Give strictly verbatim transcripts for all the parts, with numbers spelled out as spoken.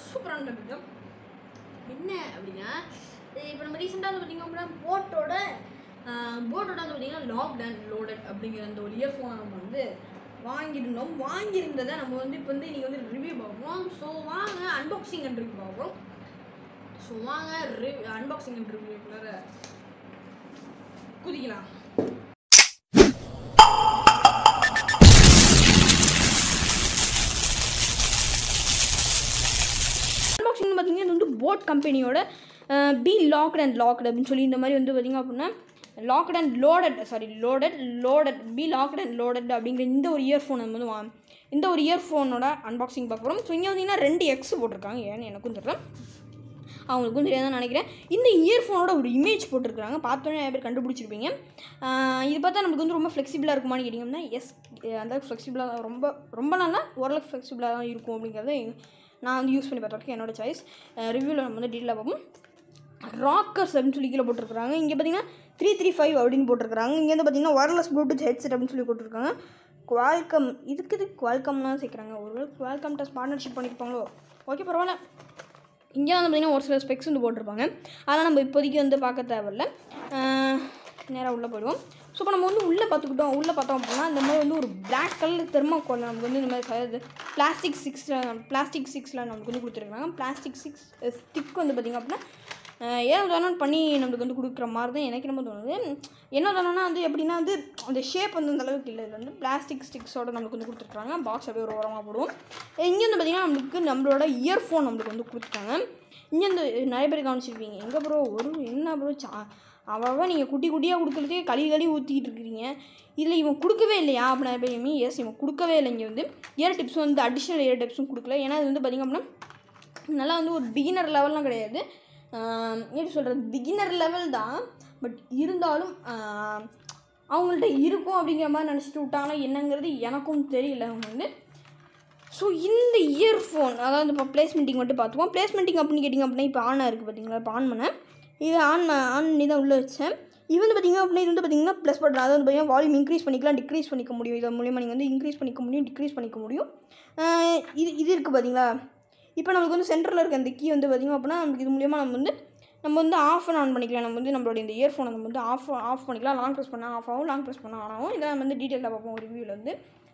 சூப்பரான டாபிக். என்ன அப்படின்னா இப்போ நம்ம ரீசெண்டாக வந்து பார்த்திங்க அப்படின்னா போட்டோட போட்டோட வந்து பார்த்திங்கன்னா லாக்ட் அண்ட் லோடட் அப்படிங்கிற அந்த ஒரு இயர்ஃபோனை நம்ம வந்து வாங்கியிருந்தோம். வாங்கியிருந்ததை நம்ம வந்து இப்போ வந்து இன்றைக்கி வந்து ரிவ்யூ பார்ப்போம். ஸோ வாங்க அன்பாக்சிங் அண்ட் ரிவ்யூ பார்ப்போம். ஸோ வாங்க ரிவ் அன்பாக்சிங் அண்ட் ரிவ்யூக்குள்ளார குதிக்கலாம். அன்பாக்சிங் பார்த்தீங்கன்னா இது வந்து போட் கம்பெனியோட பி லாக்ட் அண்ட் லாக்டு அப்படின்னு சொல்லி இந்த மாதிரி வந்து பார்த்திங்க அப்படின்னா locked and loaded sorry loaded loaded பி லாக்ட் அண்ட் லோடட் அப்படிங்கிற இந்த ஒரு இயர்ஃபோன் நம்ம வந்து வா இந்த ஒரு இயர்ஃபோனோட அன்பாக்சிங் பார்க்க போகிறோம். ஸோ இங்கே வந்தீங்கன்னா ரெண்டு எக்ஸ் போட்டிருக்காங்க. ஏன்னு எனக்கும் தெரியல, அவங்களுக்கும் தெரியாதுன்னு நினைக்கிறேன். இந்த இயர்ஃபோனோட ஒரு இமேஜ் போட்டிருக்காங்க. பார்த்தோன்னே நிறைய பேர் கண்டுபிடிச்சிருப்பீங்க. இது பார்த்தா நமக்கு வந்து ரொம்ப ஃப்ளெக்சிபிளாக இருக்குமான்னு கேட்டிங்கன்னா எஸ், அந்த ஃப்ளெக்சிபிளாக ரொம்ப ரொம்ப நல்லா ஓரளவுக்கு ஃப்ளெக்சிபிளாக தான் இருக்கும் அப்படிங்கிறத நான் வந்து யூஸ் பண்ணி பார்த்துருக்கேன். என்னோட சாய்ஸ். ரிவ்யூவில் நம்ம வந்து டீட்டெயிலாக பார்ப்போம். ராக்கர்ஸ் அப்படின்னு சொல்லி கீழே போட்டிருக்காங்க. இங்கே பார்த்தீங்கன்னா த்ரீ த்ரீ ஃபைவ் அப்படின்னு போட்டிருக்காங்க. இங்கே வந்து பார்த்தீங்கன்னா ஒயர்லெஸ் ப்ளூடூத் ஹெட்செட் அப்படின்னு சொல்லி போட்டிருக்காங்க. குவால்கம் இதுக்கு இது குவால்கம்லாம் சேர்க்குறாங்க. ஒரு குவால்கம் டெஸ்ட் பார்ட்னர்ஷிப் பண்ணியிருப்பாங்களோ, ஓகே பரவாயில்ல. இங்கே வந்து பார்த்திங்கன்னா ஒரு சில ஸ்பெக்ஸ் வந்து போட்டிருப்பாங்க. அதெல்லாம் நம்ம இப்போதைக்கு வந்து பார்க்க தேவையில்ல. நேராக உள்ளே போயிடுவோம். ஸோ இப்போ நம்ம வந்து உள்ளே பார்த்துக்கிட்டோம். உள்ளே பார்த்தோம் அப்படின்னா இந்த மாதிரி வந்து ஒரு பிளாக் கலர் தெர்மாக்கோல் நமக்கு வந்து இந்த மாதிரி பிளாஸ்டிக் சிக்ஸில் பிளாஸ்டிக் சிக்ஸில் நமக்கு வந்து கொடுத்துருக்காங்க. பிளாஸ்டிக் சிக்ஸ் ஸ்டிக் வந்து பார்த்திங்க அப்படின்னா ஏன் தானே பண்ணி நம்மளுக்கு வந்து கொடுக்குற மாதிரி தான் எனக்கு என்ன தோணுது. என்ன தானோன்னா வந்து எப்படின்னா வந்து அந்த ஷேப் வந்து அந்த அளவுக்கு இல்லை. இதில் வந்து பிளாஸ்டிக் ஸ்டிக்ஸோடு நம்மளுக்கு வந்து கொடுத்துருக்காங்க. பாக்ஸ் அப்படியே ஒரு ஓரமாக போடுவோம். இங்கே வந்து பார்த்திங்கன்னா நம்மளுக்கு நம்மளோட இயர்ஃபோன் நம்மளுக்கு வந்து கொடுத்துருக்காங்க. இங்கே வந்து நிறைய பேர் கவனிச்சிருப்பீங்க, எங்கே ப்ரோ ஒரு என்ன ப்ரோ சா அவ்வளோவா நீங்கள் குட்டி குட்டியாக கொடுக்குறதே கழுவி கழுவி ஊற்றிக்கிட்டு இருக்கிறீங்க, இதில் இவன் கொடுக்கவே இல்லையா அப்படின்னு நிறைய பேர் மீ எஸ் இவன் கொடுக்கவே இல்லை. இங்கே வந்து இயர் டிப்ஸும் வந்து அடிஷ்னல் இயர் டிப்ஸும் கொடுக்கல. ஏன்னா இது வந்து பார்த்திங்க அப்படின்னா நல்லா வந்து ஒரு பிகினர் லெவல்லாம் கிடையாது. எப்படி சொல்கிறது, பிகினர் லெவல் தான். பட் இருந்தாலும் அவங்கள்ட்ட இருக்கும் அப்படிங்கிற மாதிரி நினச்சிட்டு விட்டாங்கன்னா என்னங்கிறது எனக்கும் தெரியல அவங்க வந்து. ஸோ இந்த இயர்ஃபோன் அதாவது இப்போ பிளேஸ்மெண்ட்டிங் மட்டும் பார்த்துப்போம். பிளேஸ்மெண்ட்டிங் அப்படின்னு கேட்டிங்க அப்படின்னா இப்போ ஆனாக இருக்குது பார்த்தீங்களா. இப்போ ஆன் பண்ணேன், இது ஆன் ஆன் பண்ணி தான் உள்ளே வச்சேன். இது வந்து பார்த்திங்க அப்படின்னா இது வந்து பார்த்திங்கன்னா ப்ளஸ் பட்டன். அதாவது பார்த்திங்கன்னா வால்யூம் இன்க்ரீஸ் பண்ணிக்கலாம், டிக்ரீஸ் பண்ணிக்க முடியும். இதன் மூலியமாக நீங்கள் வந்து இன்க்ரீஸ் பண்ணிக்க முடியும், டிக்ரீஸ் பண்ணிக்க முடியும். இது இது இருக்குது பார்த்தீங்களா. இப்போ நமக்கு வந்து சென்டரில் இருக்க அந்த கீ வந்து பார்த்திங்க அப்படின்னா நமக்கு இது மூலியமாக நம்ம வந்து நம்ம வந்து ஆஃப் அண்ட் ஆன் பண்ணிக்கலாம். நம்ம வந்து நம்மளோட இந்த இயர்ஃபோனை நம்ம வந்து ஆஃப் ஆஃப் பண்ணிக்கலாம். லாங் ப்ரெஸ் பண்ணால் ஆஃப் ஆகும், லாங் ப்ரெஸ் பண்ணால் ஆன் ஆகும். இதை நம்ம வந்து டீட்டெயிலாக பார்ப்போம் ரிவ்யூவில் வந்து.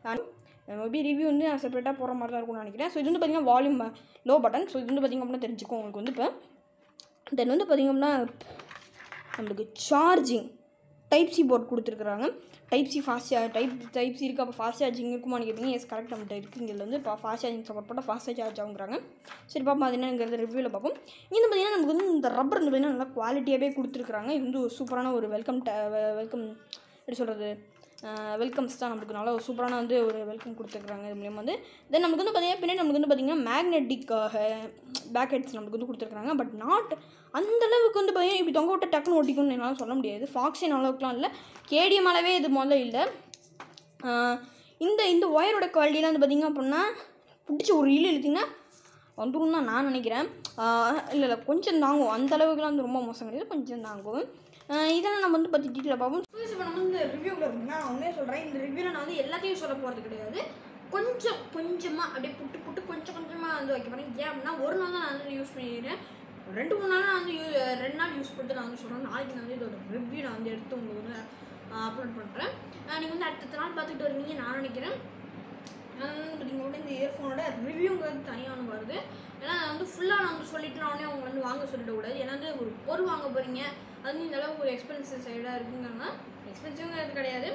மேபி ரிவ்யூ வந்து நான் செப்பரேட்டாக போகிற மாதிரி தான் இருக்கும்னு நினைக்கிறேன். ஸோ இது வந்து பார்த்திங்கன்னா வால்யூம் லோ பட்டன். ஸோ இது வந்து பார்த்திங்க அப்படின்னா தெரிஞ்சுக்கும் உங்களுக்கு வந்து. இப்போ தென் வந்து பார்த்திங்க அப்படின்னா நம்மளுக்கு சார்ஜிங் டைப் சி போர்ட் கொடுத்துருக்குறாங்க. Type C fast charge type type C இருக்குது. அப்போ ஃபாஸ்ட் சார்ஜிங் இருக்குமான்னு கேட்டிங்க எஸ் கரெக்ட் நம்மகிட்ட இருக்குது. இதில் வந்து இப்போ ஃபாஸ்ட் சார்ஜிங் சப்போர்ட் பண்ணால் ஃபாஸ்ட்டாக சார்ஜ் ஆகுங்கிறாங்க. சரி பார்ப்போம் அது என்னங்கிறது ரிவ்யூவில் பார்ப்போம். இங்கே வந்து பார்த்திங்கன்னா நமக்கு வந்து இந்த ரப்பர் வந்து பார்த்திங்கன்னா நல்லா குவாலிட்டியாகவே கொடுத்துருக்குறாங்க. இது வந்து ஒரு சூப்பரான ஒரு வெல்கம் வெல்கம் எப்படி சொல்கிறது வெல்கம்ஸ் தான். நமக்கு நல்லா ஒரு சூப்பரான வந்து ஒரு வெல்கம் கொடுத்துருக்குறாங்க. இது மூலியமாக வந்து தென் நமக்கு வந்து பார்த்திங்கன்னா பின்னாடி நமக்கு வந்து பார்த்திங்கன்னா மேக்னெட்டிக்காக பேக் ஹெட்ஸ் நமக்கு வந்து கொடுத்துருக்குறாங்க. பட் நாட் அந்தளவுக்கு வந்து பார்த்திங்கன்னா இப்படி தொங்க விட்டு டக்குன்னு ஓட்டிக்கணும்னு என்னால் சொல்ல முடியாது. ஃபாக்ஸின் அளவுக்குலாம் இல்லை, கேடிஎம் அளவே இது முதல்ல இல்லை. இந்த இந்த ஒயரோட குவாலிட்டிலாம் வந்து பார்த்திங்க அப்படின்னா பிடிச்சி ஒரு இழு இழுத்திங்கன்னா வந்துடும் தான் நான் நினைக்கிறேன். இல்லை இல்லை கொஞ்சம் தாங்கும், அந்தளவுக்குலாம் வந்து ரொம்ப மோசம் கிடையாது, கொஞ்சம் தாங்கும். இதெல்லாம் நம்ம வந்து பற்றி டீட்டெயிலாக பார்ப்போம். இப்போ நம்ம வந்து ரிவ்யூவில் இருக்குன்னா நான் உண்மையாக சொல்கிறேன், இந்த ரிவ்யூவில் நான் வந்து எல்லாத்தையும் சொல்ல போகிறது கிடையாது. கொஞ்சம் கொஞ்சமாக அப்படியே புட்டு புட்டு கொஞ்சம் கொஞ்சமாக வந்து வைக்க போகிறேன். ஏன் அப்படின்னா ஒரு நாள் தான் நான் வந்து யூஸ் பண்ணிக்கிறேன். ரெண்டு மூணு நாள் நான் வந்து யூ ரெண்டு நாள் யூஸ் பண்ணிட்டு நான் வந்து சொல்கிறேன். நாளைக்கு நான் வந்து இதோட ரிவ்யூ நான் வந்து எடுத்து உங்களுக்கு வந்து அப்லோட் பண்ணுறேன். நீங்கள் வந்து அடுத்த நாள் பார்த்துக்கிட்டு வருவீங்க நான் நினைக்கிறேன். பார்த்தீங்கன்னா கூட இந்த இயர்ஃபோனோட ரிவ்யூங்கிறது தனியாக வருது. ஏன்னா நான் வந்து ஃபுல்லாக நான் வந்து சொல்லிட்டு நான் உடனே அவங்க வந்து வாங்க சொல்லிடக்கூடாது. ஏன்னா வந்து ஒரு பொருள் வாங்க போகிறீங்க, அது இந்த அளவுக்கு ஒரு எக்ஸ்பென்சிவ் சைடாக இருக்குங்கன்னா எக்ஸ்பென்சிவ்ங்கிறது கிடையாது,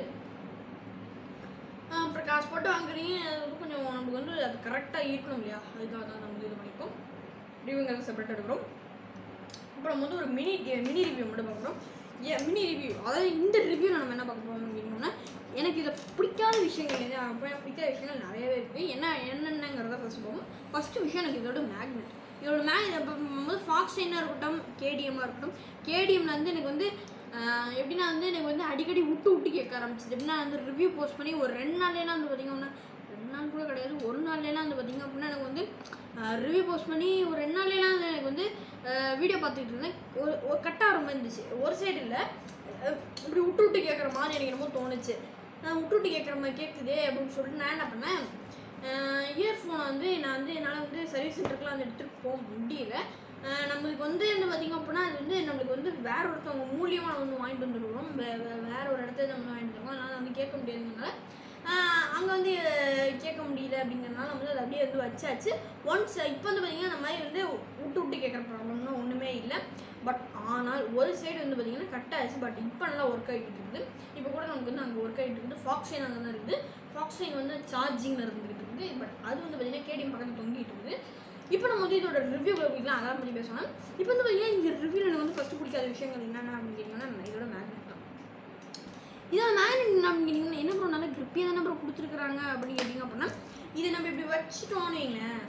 அப்புறம் காசு போட்டு வாங்குறீங்க, அது வந்து கொஞ்சம் நமக்கு வந்து அது கரெக்டாக இருக்கணும் இல்லையா, அதுக்காக தான் நம்ம வந்து இது பண்ணிப்போம். ரிவ்யூங்கிறது செப்பரேட்டாக எடுக்கிறோம். அப்புறம் நம்ம வந்து ஒரு மினி மினி ரிவ்யூ மட்டும் பார்க்குறோம். ஏன் மினி ரிவ்யூ, அதாவது இந்த ரிவ்யூவில் நம்ம என்ன பார்க்க போகிறோம் அப்படின்னா எனக்கு இதை பிடிக்காத விஷயங்கள் எது அப்போ பிடிக்காத விஷயங்கள் நிறையவே இருக்குது. என்ன என்னென்னங்கிறத ஃபஸ்ட்டு போகும். ஃபஸ்ட்டு விஷயம் எனக்கு இதோட மேக்னெட். இதோட மேக் இப்போ வந்து ஃபாக்ஸைனாக இருக்கட்டும், கேடிஎம்மாக இருக்கட்டும், கேடிஎம்மில் வந்து எனக்கு வந்து எப்படின்னா வந்து எனக்கு வந்து அடிக்கடி விட்டு விட்டு கேட்க ஆரம்பிச்சிது. எப்படின்னா வந்து ரிவ்யூ போஸ்ட் பண்ணி ஒரு ரெண்டு நாள்லாம் வந்து பார்த்திங்கன்னா ரெண்டு நாள் கூட கிடையாது, ஒரு நாள்லாம் வந்து பார்த்திங்க அப்படின்னா எனக்கு வந்து ரிவ்யூ போஸ்ட் பண்ணி ஒரு ரெண்டு நாள்லாம் வந்து எனக்கு வந்து வீடியோ பார்த்துக்கிட்டு இருந்தேன். ஒரு ஒரு கட்டாக ரொம்ப இருந்துச்சு, ஒரு சைடு இல்லை இப்படி விட்டு விட்டு கேட்குற மாதிரி எனக்கு என்னமோ தோணுச்சு. நான் விட்டு விட்டு கேட்குற மாதிரி கேட்குதே அப்படின்னு சொல்லிட்டு நான் என்ன பண்ணேன், இயர்ஃபோனை வந்து நான் வந்து என்னால் வந்து சர்வீஸ் சென்டருக்குலாம் வந்து எடுத்துகிட்டு போக முடியல. நம்மளுக்கு வந்து என்ன பார்த்திங்க அப்படின்னா அது வந்து நம்மளுக்கு வந்து வேற ஒருத்தவங்க மூலியமாக நம்ம வந்து வாங்கிட்டு வந்துருக்கிறோம். வே வேற ஒரு இடத்துல நம்ம வாங்கிட்டு இருக்கோம். அதனால் வந்து கேட்க முடியாதுங்கனால அங்கே வந்து கேட்க முடியல அப்படிங்கிறதுனால வந்து அது அப்படியே வந்து வச்சாச்சு. ஒன்ஸ் இப்போ வந்து பார்த்திங்கன்னா அந்த மாதிரி வந்து விட்டு விட்டு கேட்குற ப்ராப்ளம்லாம் ஒன்றுமே இல்லை. பட் ஆனால் ஒரு சைடு வந்து பார்த்திங்கன்னா கட் ஆகிடுச்சு. பட் இப்போ நல்லா ஒர்க் ஆகிட்டு இருக்குது. இப்போ கூட நமக்கு வந்து அங்கே ஒர்க் ஆகிட்டு இருக்குது. ஃபாக்ஸைன் அங்கே தான் இருக்குது. ஃபாக்ஸைன் வந்து சார்ஜிங்கில் இருந்துகிட்டு இருக்குது. பட் அது வந்து பார்த்திங்கன்னா கேடிஎம் பக்கத்தில் தொங்கிட்டு இருக்குது. இப்போ நம்ம வந்து இதோட ரிவ்யூவில் போய்க்கலாம். அதெல்லாம் பற்றி பேசலாம். இப்போ வந்து பார்த்திங்கன்னா இந்த ரிவ்யூவில் எனக்கு வந்து ஃபஸ்ட்டு பிடிக்காத விஷயங்கள் என்னென்ன அப்படின்னு கேட்டிங்கன்னா இதோட மேக்னெட் தான். இதோட மேக்னெட் என்ன அப்படின்னு கேட்டிங்கன்னா என்ன ப்ரோ நல்லா கிரிப்பியாக தானே ப்ரோ கொடுத்துருக்குறாங்க அப்படின்னு கேட்டிங்க அப்படின்னா இதை நம்ம இப்படி வச்சுட்டோன்னு வைங்களேன்.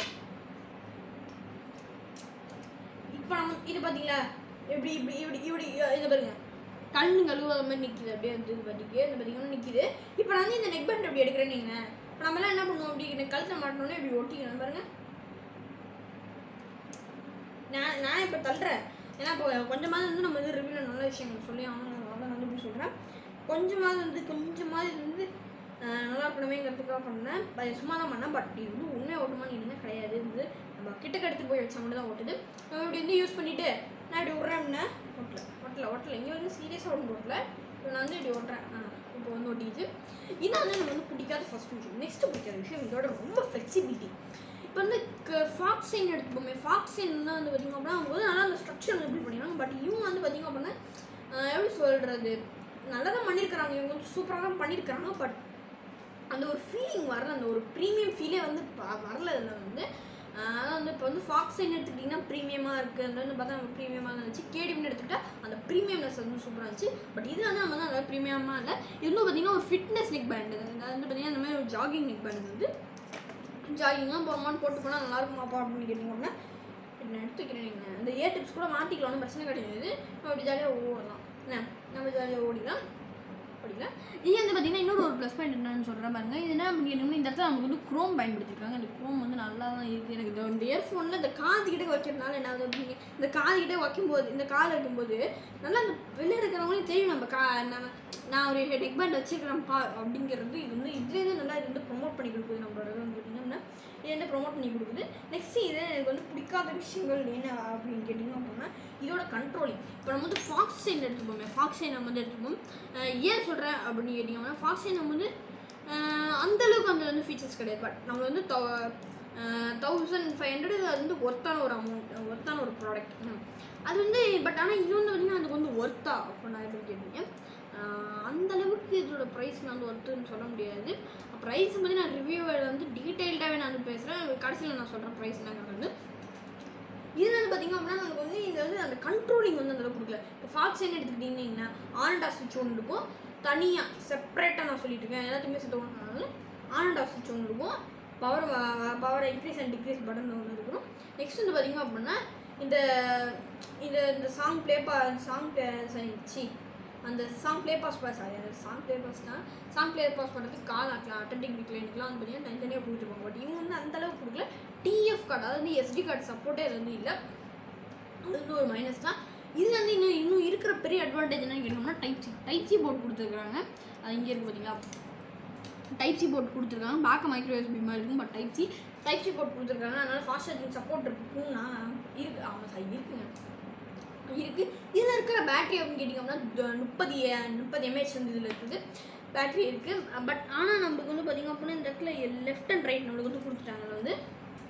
இப்போ நம்ம இது பார்த்தீங்களா எப்படி இப்படி இப்படி இப்படி இதை பாருங்க கண்ணு கழுவாத மாதிரி நிற்கிது. அப்படியே வந்து இது பண்ணிக்கு இந்த பார்த்தீங்கன்னா நிற்கிது. இப்போ நான் வந்து இந்த நெக் பேண்ட் அப்படி எடுக்கிறேன்னு வைங்களேன். இப்போ நம்மளாம் என்ன பண்ணுவோம் அப்படி கழுத்தை மாட்டோன்னே இப்படி ஒட்டிக்கணும் பாருங்க. நான் நான் இப்போ தள்ளுறேன். ஏன்னா இப்போ கொஞ்சமாவது வந்து நம்ம வந்து ரிவ்யூவில் நல்ல விஷயங்கள் சொல்லி ஆகணும். அதனால நான் வந்து இப்படி சொல்கிறேன். கொஞ்சமாவது வந்து கொஞ்சமாவது வந்து நல்லா இருக்கணுமேங்கிறதுக்காக பண்ணேன். சும்மா தான் பண்ணேன். பட் இது வந்து உண்மையாக ஓட்டுமான்னு கேட்டிங்கன்னா கிடையாது. வந்து நம்ம கிட்டக்க எடுத்து போய் வச்சா மட்டும் தான் ஓட்டுது. நம்ம இப்படி வந்து யூஸ் பண்ணிவிட்டு நான் இப்படி விட்றேன் அப்படின்னா ஓட்டல ஓட்டல ஓட்டல இங்கே வந்து சீரியஸாக ஒன்று ஓட்டல. இப்போ நான் வந்து இப்படி ஓட்டுறேன். இப்போ வந்து ஒட்டிச்சு. இதான் வந்து எனக்கு வந்து பிடிக்காத ஃபஸ்ட் விஷயம். நெக்ஸ்ட்டு பிடிக்காத விஷயம் இதோட ரொம்ப ஃப்ளெக்சிபிலிட்டி. இப்போ வந்து ஃபாக்ஸைன் எடுத்துப்போமே. ஃபாக்ஸைன் தான் வந்து பார்த்திங்க அப்படின்னா அவங்க வந்து நல்லா அந்த ஸ்ட்ரக்சர் வந்து எப்படி பண்ணிடுவாங்க. பட் இவங்க வந்து பார்த்திங்க அப்படின்னா எப்படி சொல்கிறது நல்லா தான் பண்ணியிருக்கிறாங்க. இவங்க வந்து சூப்பராக தான் பண்ணியிருக்கிறாங்க. பட் அந்த ஒரு ஃபீலிங் வரல. அந்த ஒரு ப்ரீமியம் ஃபீலே வந்து வரல. இதில் வந்து அதான் வந்து இப்போ வந்து ஃபாக்ஸைன் எடுத்துக்கிட்டிங்கன்னா ப்ரீமியமாக இருக்குது. அதில் வந்து பார்த்தா நம்ம ப்ரீமியமாக இருந்துச்சு. கேடிஎம்னு எடுத்துக்கிட்டால் அந்த ப்ரீமியம்னஸ் வந்து சூப்பராக இருந்துச்சு. பட் இது வந்து நம்ம வந்து நல்லா ப்ரீமியமாக இல்லை. இது வந்து பார்த்திங்கன்னா ஒரு ஃபிட்னஸ் நெக் பேண்டு. அது வந்து பார்த்திங்கன்னா இந்த மாதிரி ஒரு ஜாகிங் நெக் பேண்டு வந்து ஜாகிங்லாம் போகிறோமான்னு போட்டு போனால் நல்லாயிருக்குமாப்பா அப்படின்னு கேட்டிங்கன்னா நான் எடுத்து வைக்கிறேன். இந்த ஏர் டிப்ஸ் கூட மாற்றிக்கலாம்னு பிரச்சனை கிடையாது. நம்ம அப்படி ஜாலியாக ஓடலாம். என்ன நம்ம ஜாலியாக ஓடிக்கலாம் ஓடிக்கலாம். இது வந்து பார்த்திங்கன்னா இன்னொரு ஒரு ப்ளஸ் பாயிண்ட் என்னன்னு சொல்கிறேன் பாருங்க. இது என்ன அப்படின்னு இந்த இடத்துல நமக்கு வந்து குரோம் பயன்படுத்திருக்காங்க. இந்த குரோம் வந்து நல்லா தான் இருக்குது. எனக்கு இந்த இயர்ஃபோனில் இந்த காது கிட்டே வைக்கிறதுனால என்ன ஆகுது அப்படிங்க இந்த காது கிட்டே வைக்கும்போது இந்த காது வைக்கும்போது நல்லா அந்த வெளியே இருக்கிறவங்களையும் தெரியும் நம்ம கா நம்ம நான் ஒரு நெக் பேண்ட் வச்சுருக்கிறேன்ப்பா அப்படிங்கிறது. இது வந்து இதுலேருந்து நல்லா இது வந்து ப்ரொமோட் பண்ணி கொடுக்குது. நம்மளோட வந்து பார்த்திங்கன்னா இது வந்து ப்ரொமோட் பண்ணி கொடுக்குது. நெக்ஸ்ட்டு இது எனக்கு வந்து பிடிக்காத விஷயங்கள் என்ன அப்படின்னு கேட்டிங்க அப்படின்னா இதோட கண்ட்ரோலிங். இப்போ நம்ம வந்து ஃபாக்ஸைன் எடுத்துப்போமே. ஃபாக்ஸைன் நம்ம வந்து எடுத்துப்போம். ஏன் சொல்கிறேன் அப்படின்னு கேட்டிங்கன்னா ஃபாக்ஸைன் நம்ம வந்து அந்தளவுக்கு அந்த வந்து ஃபீச்சர்ஸ் கிடையாது. பட் நம்ம வந்து தௌசண்ட் ஃபைவ் ஹண்ட்ரட் அது வந்து ஒர்த்தான ஒரு அமௌண்ட் ஒர்த்தான ஒரு ப்ராடக்ட் அது வந்து. பட் ஆனால் இது வந்து பார்த்திங்கன்னா அதுக்கு வந்து ஒர்த்தா அப்போ நான் எப்படி கேட்டீங்க அந்தளவுக்கு இதோட ப்ரைஸ் நான் வந்து ஒர்த்துன்னு சொல்ல முடியாது. ப்ரைஸ் பற்றி நான் ரிவ்யூவில் வந்து டீட்டெயில்டாகவே நான் வந்து பேசுகிறேன். கடைசியில் நான் சொல்கிறேன் ப்ரைஸ் என்னங்கிறது வந்து. இது வந்து பார்த்திங்க அப்படின்னா நமக்கு வந்து இது வந்து அந்த கண்ட்ரோலிங் வந்து அந்தளவுக்கு கொடுக்கல. இப்போ ஃபாக்ஸைன் எடுத்துக்கிட்டிங்கன்னா ஆன் ஆஃப் ஸ்விட்ச் ஒன்று இருக்கும். தனியாக செப்பரேட்டாக நான் சொல்லிட்டு இருக்கேன். எல்லாத்தையுமே சேர்த்து ஒன்றுனால ஆன் ஆஃப் ஸ்விட்ச் ஒன்று இருக்கும். Power power increase and decrease button ஒன்று இருக்கும். நெக்ஸ்ட் வந்து பார்த்திங்க அப்படின்னா இந்த இந்த இந்த சாங் ப்ளே பா சாங் சி அந்த song play pause pause sorry அந்த சாங் ப்ளே பாஸ்னால் சாங் ப்ளே பாஸ் பண்ணுறதுக்கு கால் ஆக்கலாம் அட்டெண்டிங் கிளைனுக்குலாம் வந்து பார்த்திங்கன்னா தனித்தனியாக கொடுத்துருப்பாங்க. பட் இவங்க வந்து அந்தளவுக்கு கொடுக்கல. டிஎஃப் கார்டு அதாவது வந்து எஸ்டி கார்டு சப்போர்ட்டே அது வந்து இல்லை. அது வந்து ஒரு மைனஸ் தான். இது வந்து இன்னும் இன்னும் இருக்கிற பெரிய அட்வான்டேஜ் என்னன்னு கேட்டோம்னா type C type C port கொடுத்துருக்காங்க. அது இங்கே இருக்குது பார்த்தீங்களா டைப் சி போர்ட் கொடுத்துருக்காங்க. பேக்க மைக்ரோ யூஎஸ்பி மாதிரி இருக்கும். But type C type C port கொடுத்துருக்காங்க. அதனால் ஃபாஸ்ட் சார்ஜிங் சப்போர்ட் இருக்குன்னா இருக்குது. ஆமாம் சார் இருக்குங்க இருக்குது. இதில் இருக்கிற பேட்ரி அப்படின்னு கேட்டிங்கன்னா முப்பது முப்பது எம்ஏஹெச் வந்து இதில் இருக்குது பேட்ரி இருக்குது. பட் ஆனால் நம்மளுக்கு வந்து பார்த்திங்க அப்படின்னா இந்த இடத்துல லெஃப்ட் அண்ட் ரைட் நம்மளுக்கு வந்து கொடுத்துட்டாங்க. அதில் வந்து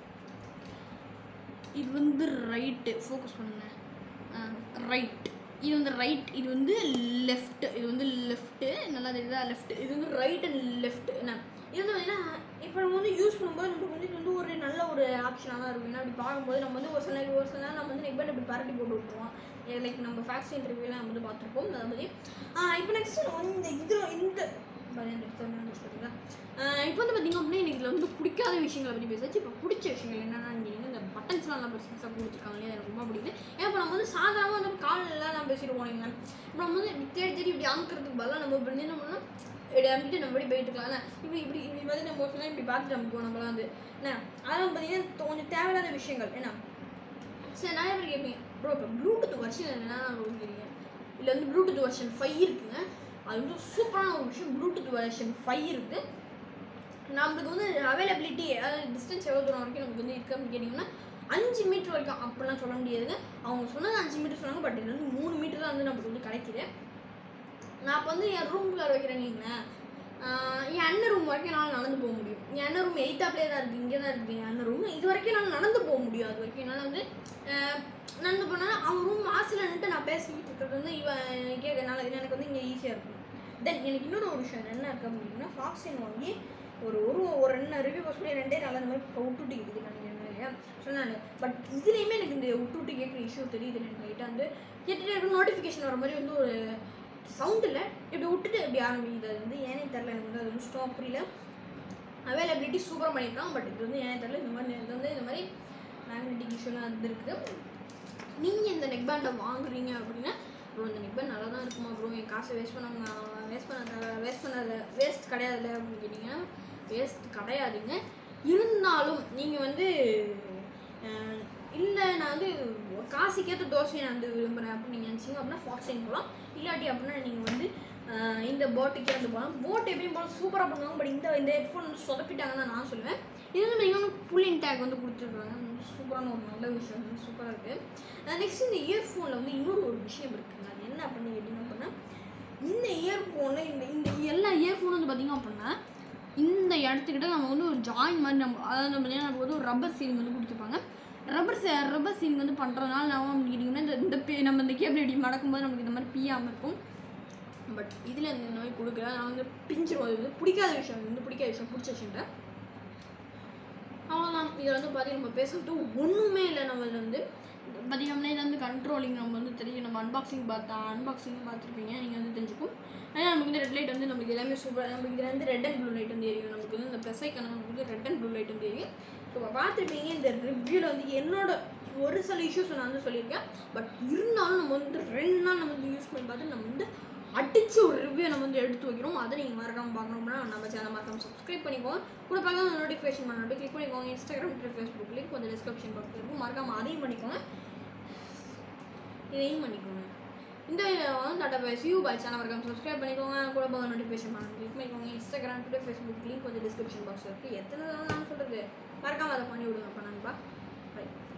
இது வந்து ரைட்டு ஃபோக்கஸ் பண்ணுங்க ரைட் இது வந்து ரைட் இது வந்து லெஃப்ட் இது வந்து லெஃப்ட்டு நல்லா தெரியுதா லெஃப்ட் இது வந்து ரைட் அண்ட் லெஃப்ட் என்ன இது வந்து பார்த்திங்கன்னா இப்போ நம்ம வந்து யூஸ் பண்ணும்போது நமக்கு வந்து இது வந்து ஒரு நல்ல ஒரு ஆப்ஷனாக தான் இருக்கும். ஏன்னா அப்படி பார்க்கும்போது நம்ம வந்து ஒரு சில ஒரு சில நேரம் நம்ம வந்து நெக் பேண்ட் இப்படி பரட்டி போட்டு விட்டுருவோம். லைக் நம்ம ஃபேக்ஸ் இன்டர்வியூலாம் நம்ம வந்து பார்த்துருப்போம். அதை பற்றி இப்போ நெக்ஸ்ட் வந்து இந்த இதில் இந்த பார்த்தீங்களா இப்போ வந்து பார்த்திங்க அப்படின்னா எனக்கு இதில் வந்து பிடிக்காத விஷயங்களை பற்றி பேசாச்சு. இப்போ பிடிச்ச விஷயங்கள் என்னென்னு கேட்டிங்கன்னா இந்த பட்டன்ஸ்லாம் நல்லா பெருசாக கொடுத்துருக்காங்க இல்லையா எனக்கு ரொம்ப பிடிக்குது. ஏன்னா இப்போ நம்ம வந்து சாதாரணமாக வந்து காலெல்லாம் நம்ம பேசிட்டு போனீங்க. இப்போ நம்ம வந்து தேடி தேடி இப்படி அமுக்கிறதுக்கு பதிலாக நம்ம இப்படி என்ன பண்ணோம்னா இப்படி அமுக்கிட்டு நம்ம இப்படி போயிட்டு இருக்கலாம். இப்படி இப்படி இப்படி பார்த்து நம்ம ஒரு இப்படி பார்த்துட்டு அமுக்குவோம் நம்மளாம் வந்து என்ன அதெல்லாம் பார்த்தீங்கன்னா கொஞ்சம் தேவையில்லாத விஷயங்கள் ஏன்னா சரி நிறைய பேர் கேட்பீங்க ப்ரோ இப்போ ப்ளூடூத் வெர்ஷன் என்னென்னா கேட்குறீங்க. இல்லை வந்து ப்ளூடூத் வெர்ஷன் ஃபைவ் இருக்குங்க. அது வந்து சூப்பரான ஒரு விஷயம். ப்ளூடூத் வெர்ஷன் ஃபைவ் இருக்குது. நம்மளுக்கு வந்து அவைலபிலிட்டி அதாவது டிஸ்டன்ஸ் எவ்வளோ தூரம் வரைக்கும் நமக்கு வந்து இருக்குது அப்படின்னு கேட்டிங்கன்னா அஞ்சு மீட்டர் வரைக்கும் அப்படிலாம் சொல்ல முடியாதுங்க. அவங்க சொன்னது அஞ்சு மீட்டர் சொன்னாங்க, பட் இது வந்து மூணு மீட்டர் தான் வந்து நம்மளுக்கு வந்து கிடைக்கிது. நான் இப்போ வந்து என் ரூமுக்குள்ள வைக்கிறேன் நீங்களேன், என் அண்ணன் ரூம் வரைக்கும் என்னால் நடந்து போக முடியும். என் அண்ணன் ரூம் எயித்தாப்லேயே தான் இருக்குது, இங்கே தான் இருக்குது என் அண்ணன் ரூம். இது வரைக்கும் என்னால் நடந்து போக முடியும். அது வரைக்கும் என்னால் வந்து நடந்து போனால் அவங்க ரூம் வாசலில் நின்றுட்டு நான் பேசிக்கிட்டு இருக்கிறது வந்து இவன் கேட்கறதுனால எனக்கு வந்து இங்கே ஈஸியாக இருக்கும். தென் எனக்கு இன்னொரு ஒரு விஷயம் என்ன இருக்குது அப்படின்னா, ஃபாக்ஸின் வாங்கி ஒரு ஒரு ஒரு ரெண்டு ரிவ்யூ போஸ்ட் பண்ணி ரெண்டே நாள் அந்த மாதிரி விட்டுட்டு இருக்குது நினைக்கிறேன் இல்லையா சொன்னாங்க. பட் இதுலேயுமே எனக்கு இந்த விட்டுவிட்டு கேட்குற இஷ்யூ தெரியுது. எனக்கு லைட்டாக வந்து கேட்டுகிட்டே இருக்க நோட்டிஃபிகேஷன் வர மாதிரி வந்து ஒரு சவுண்ட் இல்லை, இப்படி விட்டுட்டு இப்படி ஆரம்பிக்குது. அது வந்து ஏனே தெரில, எனக்கு வந்து அது வந்து ஸ்டாப் புரியல. அவைலபிலிட்டி சூப்பராக பண்ணியிருக்கான், பட் இது வந்து ஏனே தெரில. இந்த மாதிரி இது வந்து இந்த மாதிரி மேக்னெட்டிக் இஷ்யூலாம் வந்துருக்குது. நீங்கள் இந்த நெக் பேண்டை வாங்குறீங்க அப்படின்னா ப்ரோ இந்த நெக் பேண்ட் நல்லா தான் இருக்குமா ப்ரோ, என் காசை வேஸ்ட் பண்ணாங்க வேஸ்ட் பண்ண வேஸ்ட் பண்ணாத வேஸ்ட் கிடையாதுல்ல அப்படின்னு கேட்டிங்கன்னா வேஸ்ட் கிடையாதுங்க. இருந்தாலும் நீங்கள் வந்து இல்லை நான் வந்து காசுக்கேற்ற தோசையை நான் வந்து விரும்புகிறேன் அப்படின்னு நீங்கள் நினச்சிங்க அப்படின்னா ஃபாக்ஸின் போகலாம். இல்லாட்டி அப்படின்னா நீங்கள் வந்து இந்த போட்டுக்கே வந்து போகலாம். போட் எப்பயும் போல சூப்பராக பண்ணுவாங்க, பட் இந்த இந்த ஹெட்ஃபோன் வந்து சொதப்பிட்டாங்கன்னு தான் நான் சொல்லுவேன். இது வந்து நீங்கள் வந்து புல்லிங் டேக் வந்து கொடுத்துருக்காங்க, சூப்பரான ஒரு நல்ல விஷயம் வந்து சூப்பராக இருக்குது. நெக்ஸ்ட் இந்த இயர்ஃபோனில் வந்து இன்னொரு ஒரு விஷயம் இருக்குங்க. அது என்ன அப்படின்னு கேட்டிங்க அப்படின்னா, இந்த இயர்ஃபோனில் இந்த இந்த எல்லா இயர்ஃபோனும் வந்து பார்த்திங்க அப்படின்னா இந்த இடத்துக்கிட்ட நம்ம வந்து ஒரு ஜாயின் மாதிரி நம்ம அதாவது நம்ம நமக்கு வந்து ஒரு ரப்பர் சீலிங் வந்து கொடுத்துருப்பாங்க. ரப்பர் சே ரப்பர் சீலிங் வந்து பண்ணுறதுனால நம்ம கேட்டிங்கன்னா இந்த இந்த பி நம்ம இந்த கேபிள் இப்படி மடக்கும்போது நமக்கு இந்த மாதிரி பியாமல் இருக்கும். பட் இதில் இந்த மாதிரி கொடுக்கல, நான் வந்து பிஞ்சிரும். அது வந்து பிடிக்காத விஷயம், வந்து பிடிக்காத விஷயம் பிடிச்ச விஷயம்ட்ட அவ்வளோதான். இதில் வந்து பார்த்திங்கன்னா நம்ம பேசிட்டு ஒன்றுமே இல்லை. நம்ம இதில் வந்து பார்த்திங்கன்னா இதில் வந்து கண்ட்ரோலிங் நம்ம வந்து தெரியும். நம்ம அன்பாக்சிங் பார்த்தா அன்பாக்சிங் பார்த்துருப்பீங்க, நீங்கள் வந்து தெரிஞ்சுக்கும். ஆனால் நமக்கு வந்து ரெட் லைட் வந்து நமக்கு எல்லாமே சூப்பராக நமக்கு இதில் வந்து ரெட் அண்ட் ப்ளூ லைட் வந்து எரியும். நமக்கு வந்து இந்த ப்ளஸ்ஐக்கான நமக்கு வந்து ரெட் அண்ட் ப்ளூ லைட் வந்து எரியும். ஸோ பார்த்துருப்பீங்க. இந்த ரிவ்யூவில் வந்து என்னோட ஒரு சில இஷ்யூஸ் நான் வந்து சொல்லியிருக்கேன். பட் இருந்தாலும் நம்ம வந்து ரெண்டு நாள் நம்ம வந்து யூஸ் பண்ணி பார்த்து நம்ம வந்து அடிச்சு ஒரு ரிவ்யூ நம்ம வந்து எடுத்து வைக்கிறோம். அதை நீங்கள் மறக்காமல் பார்க்கணும் அப்படின்னா நம்ம சேனல் மறக்காமல் சப்ஸ்கிரைப் பண்ணிக்கோங்க. கூட பார்க்க நோட்டிஃபிகேஷன் பண்ணி கிளிக் பண்ணிக்கோங்க. இன்ஸ்டாகிராம் ட்விட்டர் ஃபேஸ்புக் லிங்க் கொஞ்சம் டிஸ்கிரிப்ஷன் பாக்ஸில் இருக்கும், மறக்காமல் அதையும் பண்ணிக்கோங்க, இதையும் பண்ணிக்கோங்க. இந்த வந்து டாட்டா பை யூ பை சேனல் மறக்காமல் சப்ஸ்கிரைப் பண்ணிக்கோங்க. கூட பார்க்க நோட்டிஃபிகேஷன் பண்ணி கிளிக் பண்ணிக்கோங்க. இன்ஸ்டாகிராம் ட்விட்டர் ஃபேஸ்புக் லிங்க் கொஞ்சம் டிஸ்கிரிப்ஷன் பாக்ஸில் இருக்குது. எத்தனை நான் சொல்கிறது மறக்காமல் அதை பண்ணி விடுங்க. பண்ணாங்கப்பா பை.